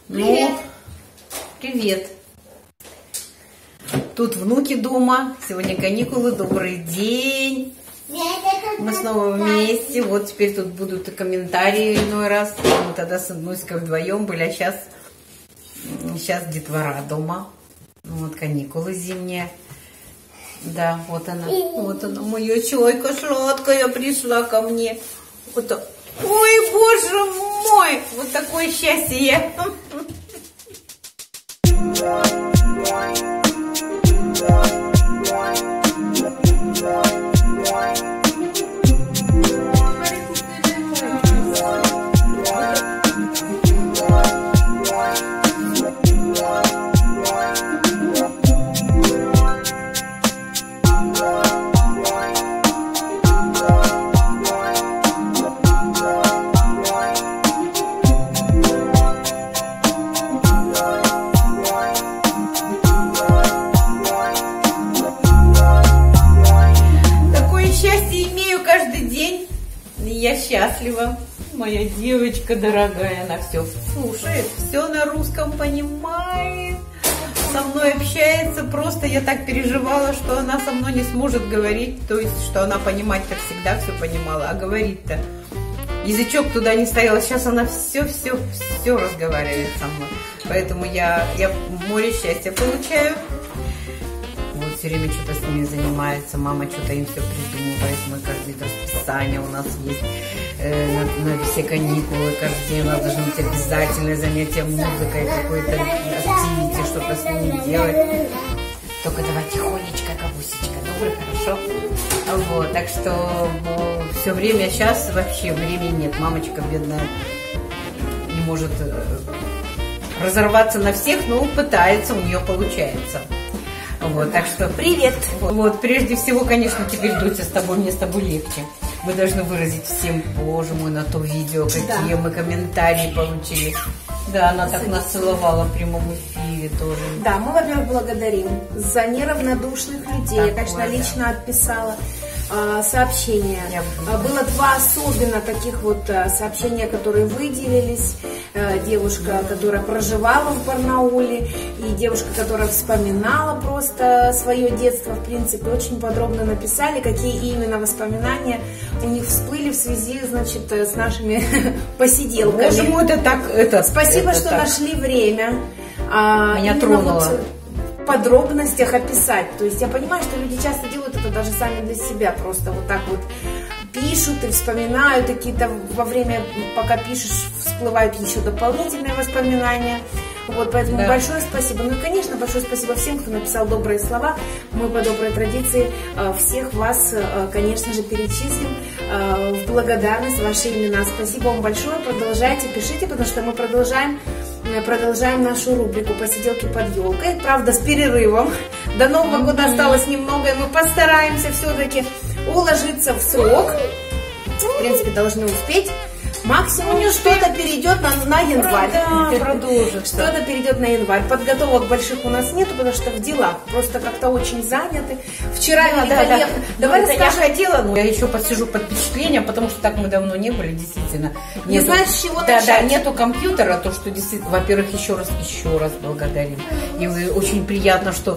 Привет. Ну, привет. Тут внуки дома. Сегодня каникулы. Добрый день. Мы снова вместе. Вот теперь тут будут и комментарии иной раз. Мы тогда с Нуськой вдвоем были, а сейчас детвора дома. Вот каникулы зимние. Да, вот она, моя чайка сладкая пришла ко мне. Вот, ой, боже мой, вот такое счастье. Я счастлива. Моя девочка дорогая, она все слушает, все на русском понимает, со мной общается. Просто я так переживала, что она со мной не сможет говорить, то есть, что она понимать-то всегда все понимала, а говорить-то язычок туда не стоял. Сейчас она все разговаривает со мной. Поэтому я море счастья получаю. Вот все время что-то с ними занимается, мама что-то им все придумывает, мы каждый расписание у нас есть на все каникулы, каждый день у нас должны быть обязательное занятие музыкой, какой-то активити, что-то с ними делать. Только давай тихонечко, кабусечка, добрый, хорошо? Вот, так что все время, сейчас вообще времени нет, мамочка бедная не может разорваться на всех, но пытается, у нее получается. Вот, так что привет! Вот, прежде всего, конечно, теперь, Дутя, мне с тобой легче. Мы должны выразить всем, боже мой, на то видео, какие мы комментарии получили. Да, она так нас целовала в прямом эфире тоже. Да, мы, во-первых, благодарим за неравнодушных людей. Я, конечно, лично отписала сообщения. Было два особенно таких вот сообщения, которые выделились. Девушка, которая проживала в Барнауле, и девушка, которая вспоминала просто свое детство, в принципе, очень подробно написали, какие именно воспоминания у них всплыли в связи, значит, с нашими посиделками. Боже мой, это так, спасибо, что нашли время. Меня тронуло. Вот в подробностях описать. То есть я понимаю, что люди часто делают это даже сами для себя, просто вот так вот пишут и вспоминают какие-то, во время, пока пишешь, всплывают еще дополнительные воспоминания. Вот, поэтому большое спасибо. Ну и, конечно, большое спасибо всем, кто написал добрые слова. Мы по доброй традиции всех вас, конечно же, перечислим в благодарность, ваши имена. Спасибо вам большое. Продолжайте, пишите, потому что мы продолжаем нашу рубрику «Посиделки под елкой». Правда, с перерывом. До Нового года осталось немного, и мы постараемся все-таки уложиться в срок. В принципе, должны успеть. Максимум что-то перейдет на январь. Да, продолжится. Что-то перейдет на январь. Подготовок больших у нас нету, потому что в делах просто как-то очень заняты. Вчера великолепно. Давай расскажи. Я хотела, но я еще посижу под впечатлением, потому что так мы давно не были, действительно. Не знаешь, с чего начать? Да, нету компьютера, то, что действительно, во-первых, еще раз благодарим. И очень приятно, что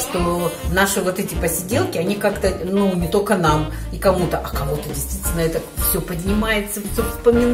наши вот эти посиделки, они как-то, не только нам и кому-то, а кому-то действительно это все поднимается, все вспоминается.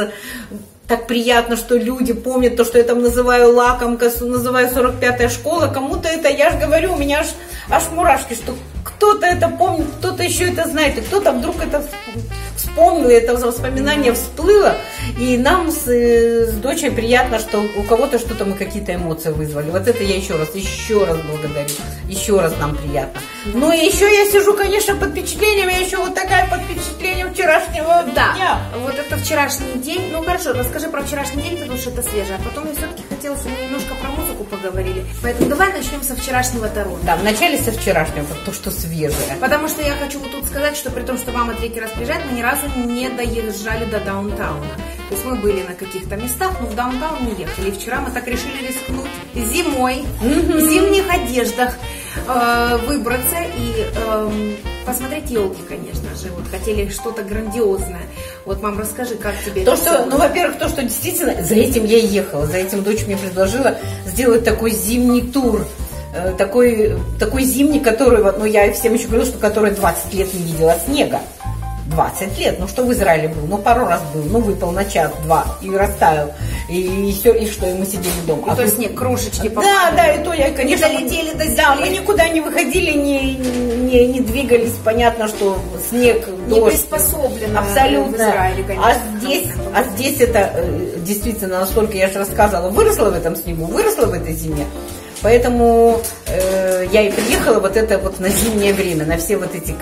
Так приятно, что люди помнят то, что я там называю лакомка, называю 45-я школа. Кому-то это, я же говорю, у меня аж мурашки, что кто-то это помнит, кто-то еще это знает, и кто-то вдруг это вспомнил, это воспоминание всплыло. И нам с дочей приятно, что у кого-то что-то мы какие-то эмоции вызвали. Вот это я еще раз благодарю. Еще раз нам приятно. Ну и еще я сижу, конечно, под впечатлением. Я еще вот такая под впечатлением вчерашнего дня. Вот это вчерашний день. Ну хорошо, расскажи про вчерашний день, потому что это свежее. А потом я все-таки хотела с вами немножко про музыку поговорили. Поэтому давай начнем со вчерашнего Торонто. Да, вначале со вчерашнего, то, что свежее. Потому что я хочу вот тут сказать, что при том, что мама третий раз приезжает, мы ни разу не доезжали до даунтауна. То есть мы были на каких-то местах, но в даунтаун не ехали. И вчера мы так решили рискнуть зимой, в зимних одеждах. выбраться и посмотреть елки, конечно же. Вот хотели что-то грандиозное. Вот, мам, расскажи, как тебе то, это что, ну, во-первых, то, что действительно, за этим я и ехала, за этим дочь мне предложила сделать такой зимний тур. Такой зимний, который, ну, я всем еще говорила, что который 20 лет не видела снега. 20 лет, ну что в Израиле был, ну пару раз был, ну выпал на час-два и растаял, и все, и что, и мы сидели дома. И то снег, крошечки попали. Да, и то я, конечно, не долетели до земли. Да, мы никуда не выходили, не двигались, понятно, что снег, не дождь. приспособлено абсолютно. В Израиле, конечно. А здесь это действительно, насколько я же рассказывала, выросла в этом снегу, выросла в этой зиме. Поэтому я и приехала вот это вот на зимнее время, на все вот эти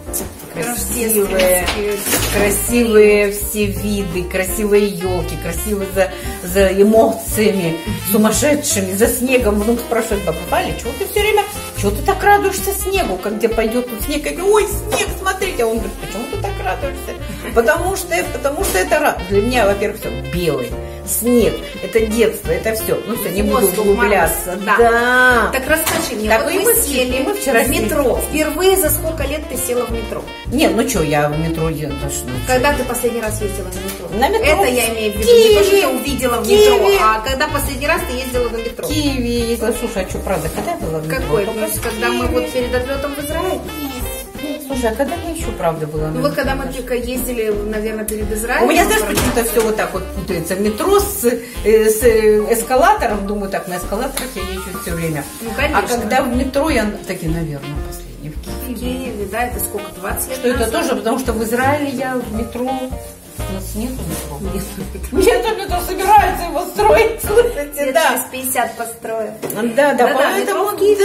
красивые все виды, красивые елки, красивые за эмоциями, сумасшедшими, за снегом. Внук спрашивает: папа, Валя, чего ты так радуешься снегу, как где пойдет тут снег? Я говорю: ой, снег, смотрите. А он говорит: почему ты так радуешься? Потому что это для меня, во-первых, все белый. Снег, это детство, это все. Ну все, не буду углубляться. Да. Так расскажи мне, так, вот мы сели мы вчера в метро. Впервые за сколько лет ты села в метро? Нет, ну что, я в метро еду. Когда ты последний раз ездила на метро? На метро? Это я имею в виду. Не то, что ты увидела в метро, а когда последний раз ты ездила на метро? В Киеве ездила. Слушай, а что, правда, когда я была в метро? Какой? Когда мы вот перед отлетом в Израиль? Слушай, а когда я еще, правда, была? Ну вот когда мы только ездили, наверное, перед Израилем. У меня, знаешь, почему-то все вот так вот путается. Метро с эскалатором, думаю, так, на эскалаторах я езжу все время. Ну, конечно. А когда в метро, я таки, наверное, последний в Киеве. В Киеве, да, это сколько, 20 лет что назад? Это тоже, потому что в Израиле я в метро... У нас нету метро. Нету метро, собираются его строить, слушайте, лет да. через 50 построят. Да, поэтому,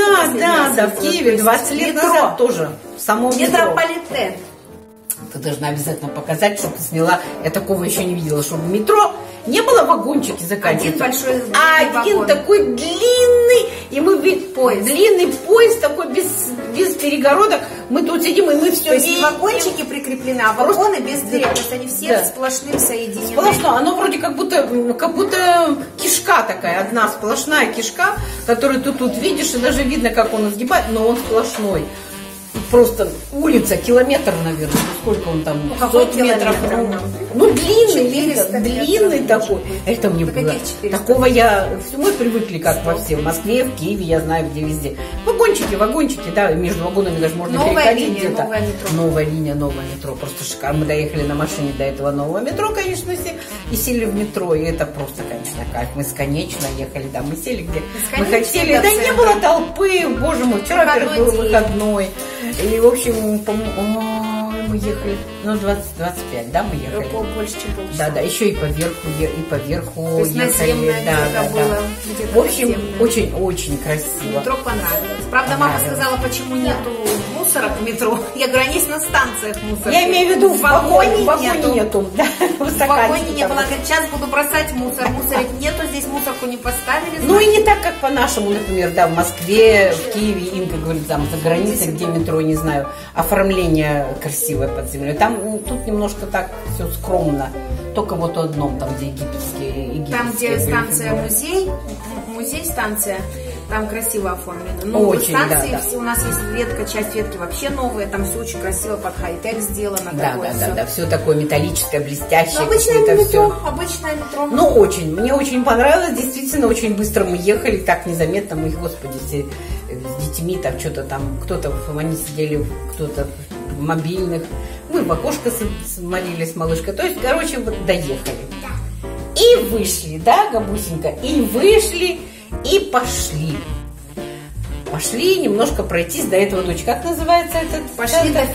в Киеве 20 лет назад тоже. Само метро. Метрополитен. Ты должна обязательно показать, чтобы ты сняла. Я такого еще не видела, чтобы в метро не было вагончики заканчиваться. Один большой один вагон. Такой длинный, и мы длинный поезд такой без перегородок. Мы тут сидим, и мы все. То есть вагончики прикреплены, а вагоны без дверей. То есть они все сплошным соединены. Сплошно. Оно вроде как будто кишка такая, одна сплошная кишка, которую ты тут видишь, и даже видно, как он изгибает, но он сплошной. Просто улица, километр, наверное. Сколько он там? 100 метров. Ну, длинный такой. Это мне было. Такого мы привыкли, как во всем. В Москве, в Киеве, я знаю, где везде. Вагончики, да, между вагонами даже можно переходить где-то. Новая линия, новое метро. Просто шикарно. Мы доехали на машине до этого нового метро, конечно, и сели в метро. И это просто, конечно, кайф. Мы сконечно ехали, да, мы сели где мы хотели. Да не было толпы, боже мой. Вчера, во-первых, был выходной. И, в общем, мы ехали, 20-25, да, мы ехали. Больше, чем полчаса. Да, еще и поверху то есть ехали. Да. В общем, очень красиво. Метро понравилось. Правда, мама сказала, почему нету мусора в метро. Я говорю, они есть на станциях мусор. Я имею в виду, в вагоне нету. Да, в вагоне не было. Говорит, сейчас буду бросать мусор. Мусорик нету, здесь мусорку не поставили. Ну и не так, как по-нашему, например, да, в Москве, в Киеве, Инка говорит, там за границей, где метро, не знаю, оформление красивое под землей. Там тут немножко так все скромно. Только вот в одном, там, где египетские там, где станция музей-станция, там красиво оформлено. Но очень, станции, да. У нас есть часть ветки вообще новая, там все очень красиво под хай-тек сделано. Да, все такое металлическое, блестящее. Обычное метро. Ну, мне очень понравилось, действительно, очень быстро мы ехали, так незаметно мы, господи, все с детьми, там что-то там, они сидели, кто-то в мобильных, мы в окошко смотрели с малышкой, то есть, короче, вот доехали. И вышли, да, Габусенька, и вышли, и пошли. Пошли немножко пройтись до этого, дочь, как называется этот? Пошли до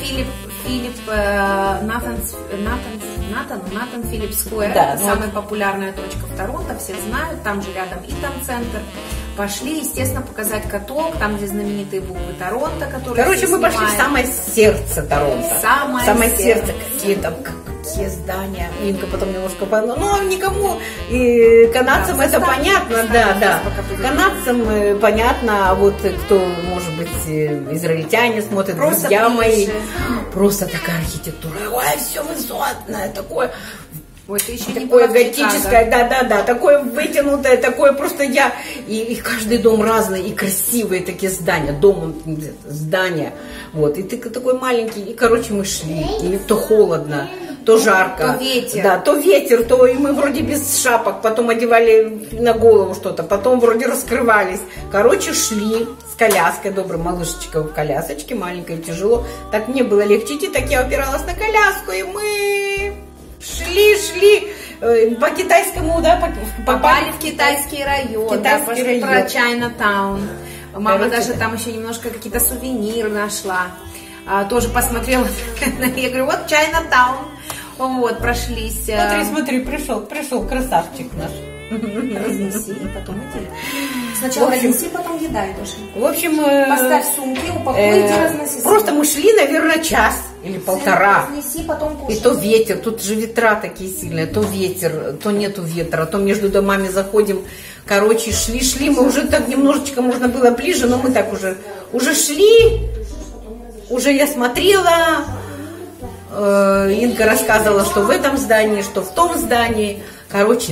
Натан Филипп Сквер. Да, это самая популярная точка в Торонто, все знают, там же рядом и там центр. Пошли, естественно, показать каток, там, где знаменитые буквы Торонто, которые... Короче, мы пошли в самое сердце Торонто. Самое сердце. Какие здания. Инка потом немножко... Ну, никому, и канадцам это понятно, да. Канадцам понятно, а вот кто, может быть, израильтяне смотрят, друзья мои. Просто такая архитектура. Ой, все высотное, такое... Вот еще такое готическое, да, такое вытянутое, такое просто я. И каждый дом разный, и красивые такие здания, здания. Вот, и ты такой маленький, и, короче, мы шли, и то холодно, то жарко. То ветер. Да, то ветер, то и мы вроде без шапок, потом одевали на голову что-то, потом вроде раскрывались. Короче, шли с коляской, добрый малышечка в колясочке, маленькая, тяжело. Так мне было легче идти, так я опиралась на коляску, и мы... Шли по китайскому, да, попали в китайский район, район. Про Чайнатаун. Мама даже там еще немножко какие-то сувениры нашла. Тоже посмотрела. Я говорю, вот Чайнатаун. Вот, прошлись. Смотри, пришел красавчик наш. Разнеси, потом иди. Сначала разнеси, потом едай тоже. В общем, поставь сумки, упакуй, иди разноси. Просто мы шли, наверное, час или полтора. Разнеси, потом кушай. И то ветер, тут же ветра такие сильные, то ветер, то нету ветра, то между домами заходим. Короче, шли, мы уже так немножечко можно было ближе, но мы так уже шли, уже я смотрела. Инга рассказывала, что в этом здании, что в том здании. Короче,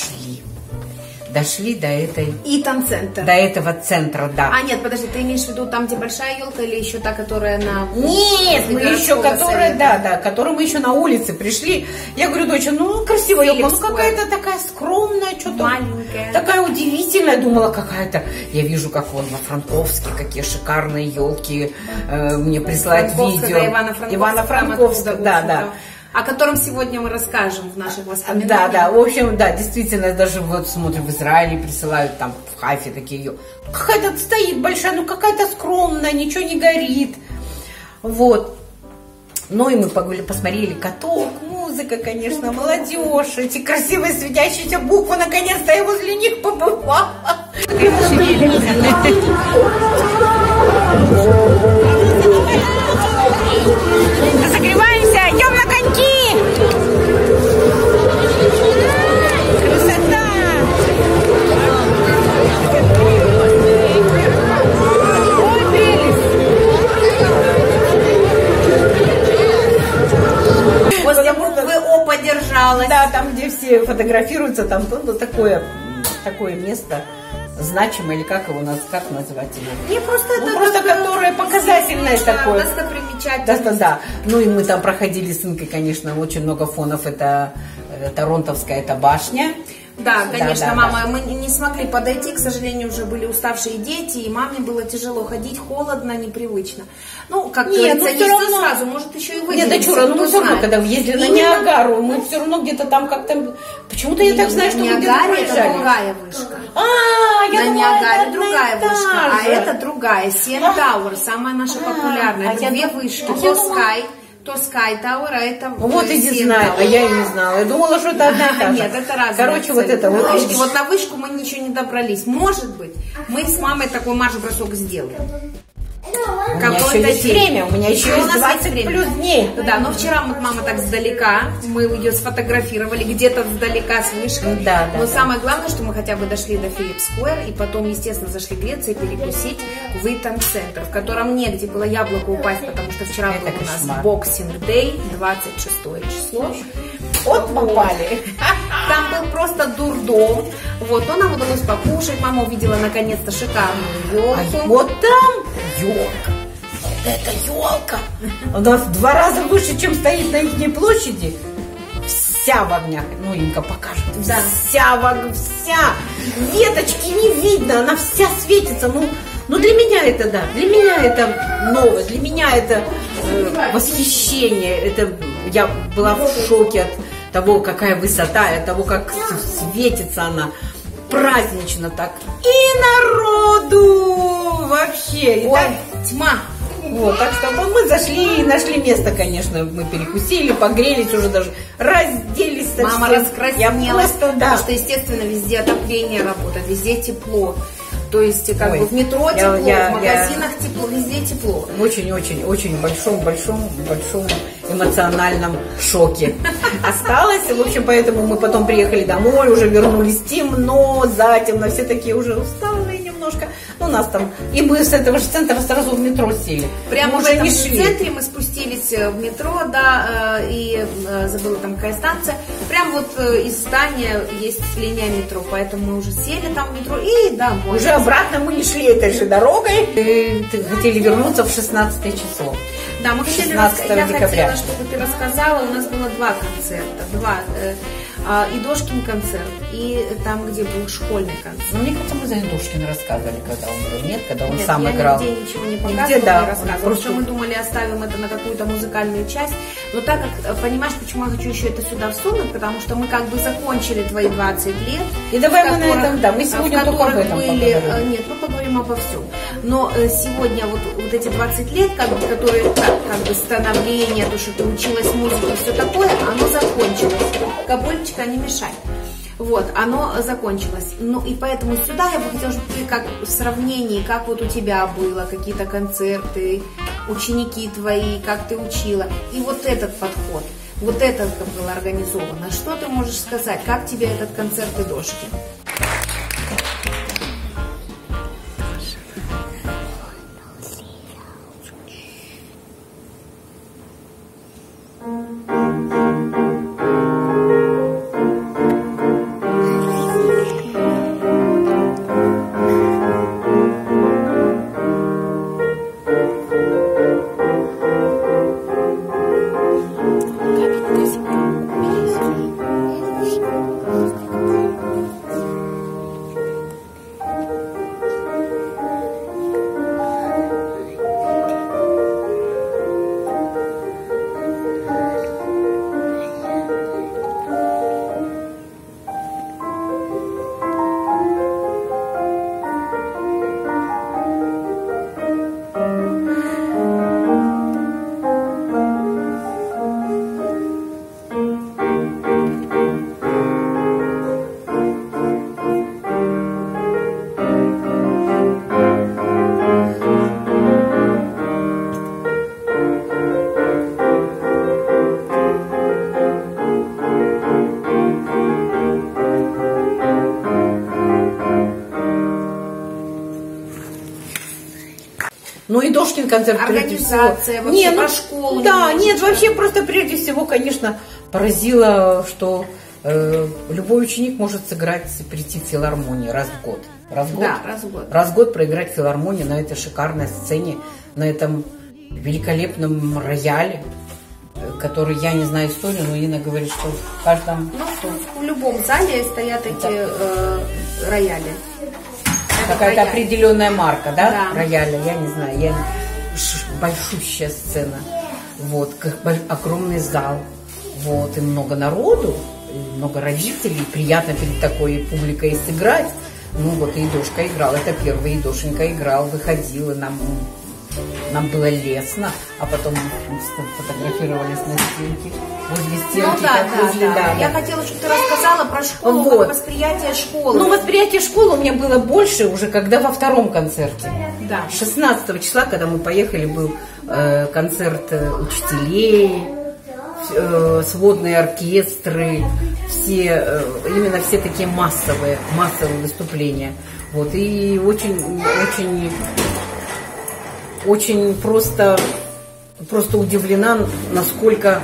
дошли до Итан-центр. До этого центра, да. Нет, подожди, ты имеешь в виду там, где большая елка, или еще та, которая на... Нет, мы еще, которая мы еще на улице пришли. Я говорю, доча, красивая елка, какая-то такая скромная, что-то маленькая. Такая удивительная, думала, какая-то. Я вижу, как вон во Франковске, какие шикарные елки. Мне присылают видео. Ивано-Франковска, да. О котором сегодня мы расскажем в наших воспоминаниях. Да, в общем, да, действительно, даже вот смотрим в Израиле, присылают там в Хайфе такие ее. Какая-то стоит большая, какая-то скромная, ничего не горит. Вот. Ну и мы посмотрели каток, музыка, конечно, молодежь, эти красивые светящиеся буквы, наконец-то я возле них побывала. Разогреваемся, идем на коньки! Красота! Ой, прелесть! После буквы О подержалась. Да, там, где все фотографируются, там такое место. Значимое, или как назвать его? Не просто которое показательное такое. Достопримечательное. Да. Ну и мы там проходили с Инкой, конечно, очень много фонов. Это Торонтовская, это башня. Да, конечно, мама, мы не смогли подойти, к сожалению, уже были уставшие дети, и маме было тяжело ходить, холодно, непривычно. Как говорится, не все сразу, может еще и выделиться. Нет, дочура, мы все равно, когда въездили на Ниагару, мы все равно где-то там как-то... Почему-то я так знаю, что мы где-то проезжали. Это другая вышка. Я на Ниагаре другая вышка, а это другая, Сен Тауэр, самая наша популярная. Это две вышки, то Sky Tower, а это... Вот и не знаю, а я и не знала. Я думала, что это одна и та же. Нет, это разные. Короче, вот это вот. Вышки. Вот на вышку мы ничего не добрались. Может быть, мы с мамой такой марш-бросок сделаем. У меня еще есть время, у меня еще есть 20 плюс дней. Да, но вчера мама так сдалека, мы ее сфотографировали где-то сдалека с вышки. Да. Но самое главное, что мы хотя бы дошли до Филипп-сквер, и потом, естественно, зашли греться и перекусить в Итан-центр, в котором негде было яблоко упасть, потому что вчера был у нас боксинг-дэй, 26 число. Вот попали. Там был просто дурдом. Вот, но нам удалось покушать. Мама увидела наконец-то шикарную елку. Вот там елка. Это елка. Она в 2 раза выше, чем стоит на их площади. Вся в огнях. Инка покажет. Да. Вся. Веточки не видно. Она вся светится. Для меня это, да. Для меня это новость. Для меня это восхищение. Это я была в шоке от того, какая высота, от того, как светится она. Празднично так. И народу вообще. Тьма. Вот, так что мы зашли и нашли место, конечно, мы перекусили, погрелись, уже даже разделись совсем. Мама раскраснелась, потому что, да. Естественно, везде отопление работает, везде тепло. То есть, в метро тепло, в магазинах тепло, везде тепло. В очень большом эмоциональном шоке осталось. В общем, поэтому мы потом приехали домой, уже вернулись темно, затемно, все такие уже усталые немного. немножко. Ну, у нас там, и мы с этого же центра сразу в метро сели. Прямо в этом центре мы спустились в метро, да, и забыла там какая станция. Прям вот из здания есть линия метро, поэтому мы уже сели там в метро и домой. Уже обратно мы не шли этой же дорогой. Хотели вернуться в 16 число. Да, мы хотели, я хотела, чтобы ты рассказала, у нас было 2 концерта, и Дошкин концерт, и там, где был школьный концерт. Ну, мне кажется, мы за Дошкина рассказывали, когда он был. Нет, когда он сам играл. Нет, я нигде ничего не показывала, да, не рассказывала. Потому что мы думали, оставим это на какую-то музыкальную часть. Но так как, понимаешь, почему я хочу еще это сюда всунуть, потому что мы как бы закончили твои 20 лет. И давай мы на этом, да, мы сегодня только об этом поговорим. Нет, мы поговорим обо всем. Но сегодня вот эти 20 лет, которые, как бы становление, то, что ты училась музыке и все такое, оно закончилось. Капольчика не мешай. Вот, оно закончилось. Ну и поэтому сюда я бы хотела, чтобы ты как в сравнении, как вот у тебя было, какие-то концерты, ученики твои, как ты учила. И вот этот подход, вот это как было организовано. Что ты можешь сказать? Как тебе этот концерт и Дошки? Ну и Дошкин концерт. Организация, вообще про школу. Да, нет, вообще просто прежде всего, конечно, поразило, что любой ученик может сыграть, прийти в филармонию раз в год. Раз в год. Да, раз в год. Раз в год проиграть в филармонию на этой шикарной сцене, на этом великолепном рояле, который, я не знаю историю, но Инна говорит, что в каждом... Ну, в любом зале стоят эти рояли. Какая-то определенная марка, да? Да. Рояля, я не знаю, большущая сцена, вот, огромный зал, вот, и много народу, и много родителей, приятно перед такой публикой сыграть. Ну вот и Дошка играл, это первый, и Дошенька играл, выходил, и нам было лестно, а потом мы фотографировались на стенке, возле стенки. Ну да. Я хотела, чтобы ты рассказала про школу, вот. Как восприятие школы. Ну, восприятие школы у меня было больше уже, когда во втором концерте. Да. 16 числа, когда мы поехали, был концерт учителей, сводные оркестры, именно все такие массовые выступления. Вот, и очень просто удивлена, насколько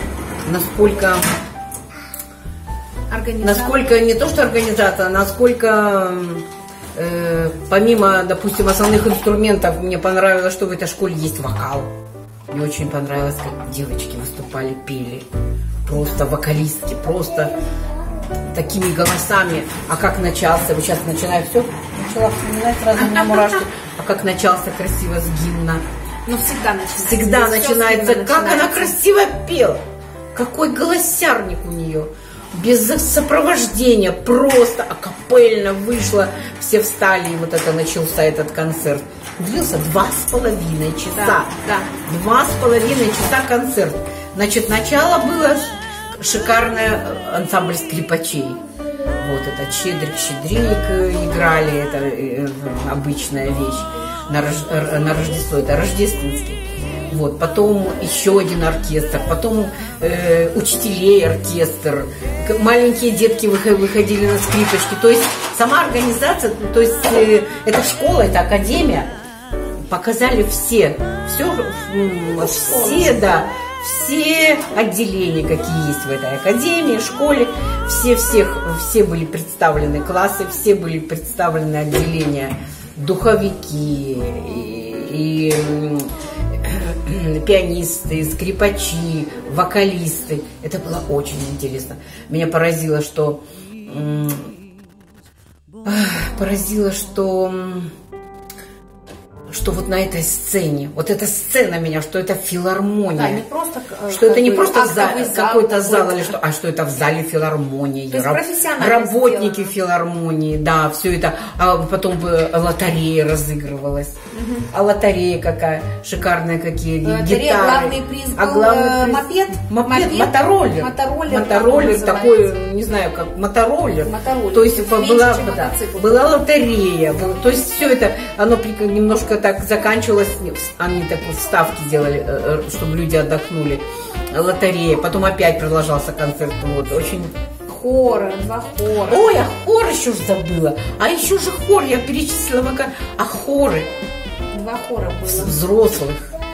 не то что организация, насколько помимо, допустим, основных инструментов, мне понравилось, что в этой школе есть вокал. Мне очень понравилось, как девочки выступали, пели. Просто вокалистки, просто такими голосами. А как начался, вот сейчас начинаю все, начала вспоминать, сразу у меня мурашки. А как начался красиво с гимна. Ну, всегда начинается. Всегда начинается. Как она красиво пела. Какой голосярник у нее. Без сопровождения, просто акапельно вышла. Все встали, и вот это начался этот концерт. Длился 2,5 часа. Да. 2,5 часа концерт. Значит, начало было шикарное, ансамбль скрипачей. Вот это Щедрик играли, это обычная вещь на Рождество, это рождественский. Вот, потом еще один оркестр, потом учителей оркестр, маленькие детки выходили на скрипочки. То есть сама организация, то есть эта школа, эта академия, показали все отделения, какие есть в этой академии, школе. Все были представлены классы, все были представлены отделения, духовики и пианисты, скрипачи, вокалисты. Это было очень интересно. Меня поразило, что вот на этой сцене, вот эта сцена меня, что это филармония. Да, не просто, что это не просто какой-то зал, или что, а что это в зале филармонии. Работники филармонии, да, все это. А потом лотерея разыгрывалась. А лотерея какая, шикарная какие гитары. Главный приз был мопед. Мотороллер такой, не знаю, как мотороллер. То есть была лотерея. То есть все это, оно немножко так заканчивалось, они такие вставки делали, чтобы люди отдохнули. Лотерея, потом опять продолжался концерт. Вот, очень... Хоры, 2 хора. Ой, а хор еще ж забыла. А еще же хор, я перечислила, а хоры. 2 хора было. Взрослых.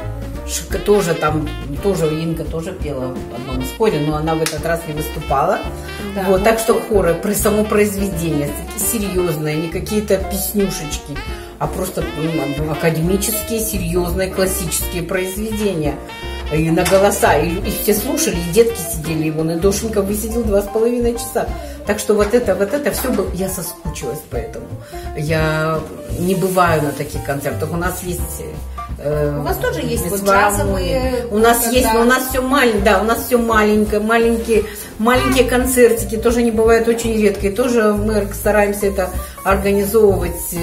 Тоже Инга тоже пела в одном из хоре, но она в этот раз не выступала. Да, вот, так что хоры, само произведение, серьезное, не какие-то песнюшечки, а просто академические, серьезные, классические произведения. И на голоса, и все слушали, и детки сидели, и вон, и Дошенька высидел 2,5 часа. Так что вот это все было, я соскучилась поэтому. Я не бываю на таких концертах. У нас есть... У вас тоже есть вот джазовые... У нас есть, но у нас все маленькое, да, у нас все маленькие концертики, тоже не бывают очень редко. И тоже мы стараемся это организовывать,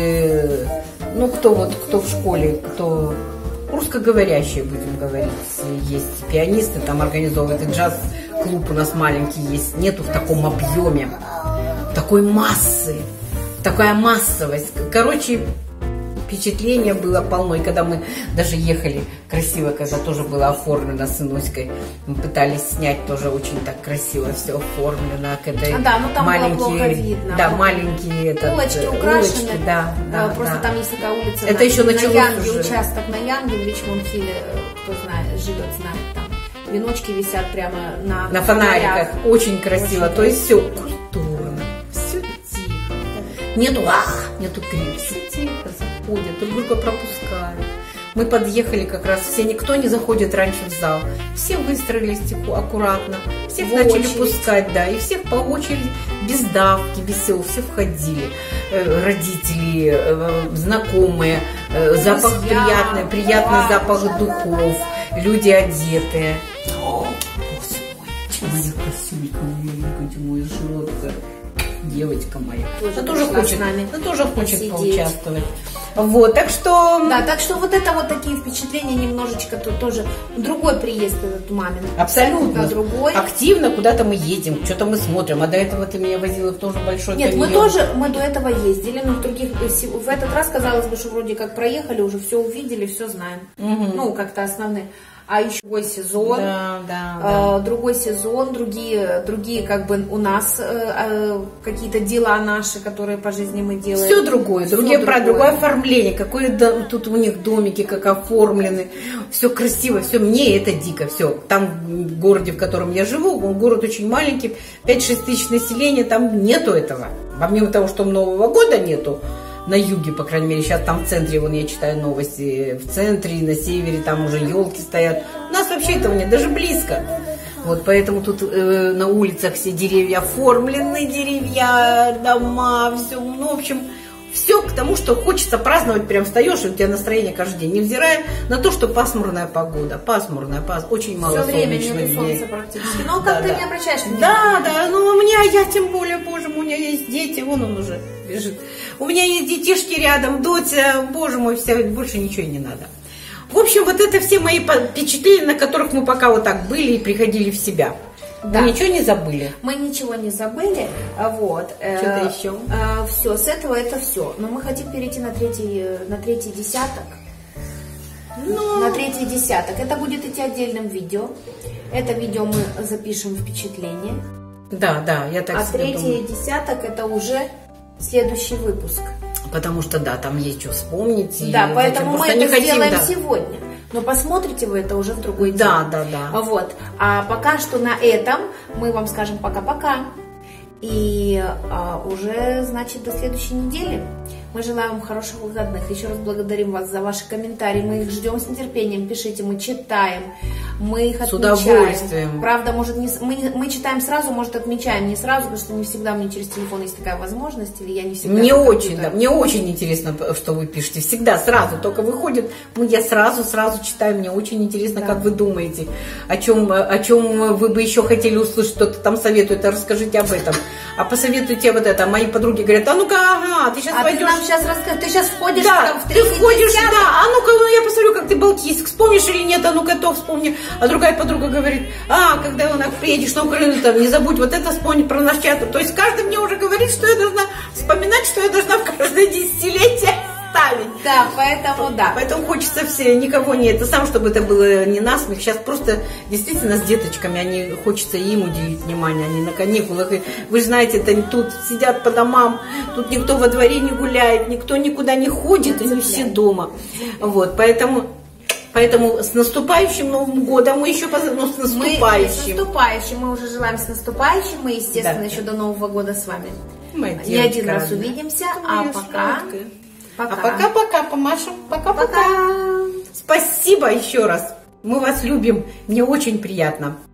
ну, кто в школе, кто... Русскоговорящие, будем говорить, есть пианисты, там организовывают, и джаз-клуб у нас маленький есть, нету в таком объеме, такой массы, такая массовость. Короче, впечатление было полно, и когда мы даже ехали красиво, когда тоже было оформлено с Инуськой, мы пытались снять, тоже очень так красиво все оформлено. Да, ну там было плохо видно. Да, маленькие улочки украшены. Да, просто там есть такая улица. Это еще началось на Янге, уже. Участок на Янге, в Ричмонд-Хилле, кто знает, живет, знает там. Веночки висят прямо на фонариках. Очень красиво. То есть все культурно, все тихо. Нету крик, все тихо заходят, друг друга пропускают. Мы подъехали как раз, никто не заходит раньше в зал. Все выстроились аккуратно, всех начали пускать, да, и всех по очереди, без давки, без всего, все входили. Родители, знакомые, запах приятный запах духов, люди одетые. О, Боже мой, моя косулька, моя жиротка, девочка моя. Она тоже хочет поучаствовать. Вот, так что... Да, так что вот это вот такие впечатления немножечко тоже другой приезд этот мамин. Абсолютно. Другой. Активно куда-то мы едем, что-то мы смотрим. А до этого ты меня возила в тоже большой Нет, павильон. мы до этого ездили, но в этот раз казалось бы, что вроде как проехали, уже все увидели, все знаем. Угу. Ну, как-то основные. А еще другой сезон, другой сезон, другие как бы у нас какие-то дела наши, которые по жизни мы делаем. Все другое, другое оформление, какое тут у них домики, как оформлены, все красиво, все, мне это дико, все. Там в городе, в котором я живу, город очень маленький, 5-6 тысяч населения, там нету этого. Помимо того, что Нового года нету, на юге, по крайней мере, сейчас там в центре, вон я читаю новости, в центре и на севере там уже елки стоят. У нас вообще этого нет, даже близко. Вот поэтому тут на улицах все деревья оформлены, деревья, дома, все, ну, в общем, все к тому, что хочется праздновать, прям встаешь, и у тебя настроение каждый день, невзирая на то, что пасмурная погода, очень мало солнечных дней. Солнце практически. Но как ты не обращаешь внимания? Да, ну у меня, я тем более, боже мой, у меня есть дети, вон он уже бежит. У меня есть детишки рядом, Дотя, боже мой, больше ничего не надо. В общем, вот это все мои впечатления, на которых мы пока вот так были и приходили в себя. Да. Мы ничего не забыли? Мы ничего не забыли. Вот. Что-то еще? Все, с этого это все. Но мы хотим перейти на третий десяток. на третий десяток. Это будет идти отдельным видео. Это видео мы запишем впечатление. Да, я так себе думаю. А третий десяток это уже следующий выпуск. Потому что, да, там есть что вспомнить. Да, поэтому мы это сделаем сегодня. Но посмотрите вы это уже в другой день. Да. Вот. А пока что на этом мы вам скажем пока-пока. И уже, значит, до следующей недели. Мы желаем вам хороших выходных. Еще раз благодарим вас за ваши комментарии. Мы их ждем с нетерпением. Пишите, мы читаем, мы их отмечаем. С удовольствием. Правда, может, мы читаем сразу, может, отмечаем не сразу, потому что не всегда мне через телефон есть такая возможность, или я не всегда... Мне очень интересно, что вы пишете. Всегда, сразу, только выходит, я сразу читаю. Мне очень интересно, как вы думаете, о чем вы бы еще хотели услышать, что-то там советует, расскажите об этом. А посоветуйте вот это. Мои подруги говорят, а ну-ка, ты сейчас пойдешь... Сейчас расскажи, ты сейчас входишь да, в 30 ты входишь, да, а ну-ка, я посмотрю, как ты балтийск, вспомнишь или нет, а ну-ка то вспомни. А другая подруга говорит, когда приедешь на Украину, там, не забудь вот это вспомнить про наш театр. То есть каждый мне уже говорит, что я должна вспоминать, что я должна в каждое десятилетие ставить. Да, поэтому да. Поэтому хочется никого не это сам, чтобы это было не насмех. Сейчас просто действительно с деточками, хочется им уделить внимание, они на каникулах. И вы же знаете, это тут сидят по домам, тут никто во дворе не гуляет, никто никуда не ходит, и не все дома. Вот, поэтому с наступающим Новым годом мы еще с наступающим. Мы уже желаем с наступающим. Мы, естественно, еще до Нового года с вами не один раз увидимся. А пока. А пока-пока, помашем. Пока-пока. Спасибо еще раз. Мы вас любим. Мне очень приятно.